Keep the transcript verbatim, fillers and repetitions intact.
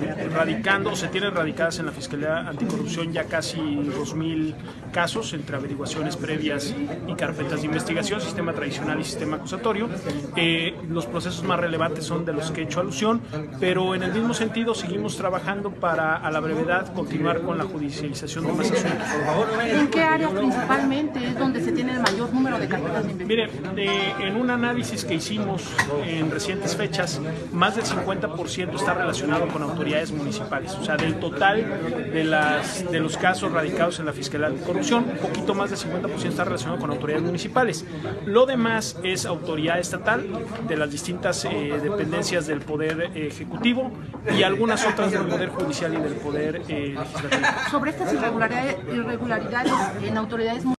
radicando, o se tienen radicadas en la Fiscalía Anticorrupción ya casi dos mil casos entre averiguaciones previas y carpetas de investigación, sistema tradicional y sistema acusatorio. Eh, los procesos más relevantes son de los que he hecho alusión, pero en el mismo sentido seguimos trabajando para, a la brevedad, continuar con la judicialización de más asuntos. ¿En qué áreas principalmente es donde se tiene el mayor número de carpetas de investigación? Mire, eh, en un análisis que hicimos en recientes fechas, más del cincuenta por ciento está relacionado con autoridades municipales. O sea, del total de, las, de los casos radicados en la Fiscalía de Corrupción, un poquito más del cincuenta por ciento está relacionado con autoridades municipales. Lo demás es autoridad estatal, de las distintas eh, dependencias del Poder eh, Ejecutivo y algunas otras del Poder Judicial y del Poder eh, Legislativo. Sobre estas irregularidades, irregularidades en autoridades municipales,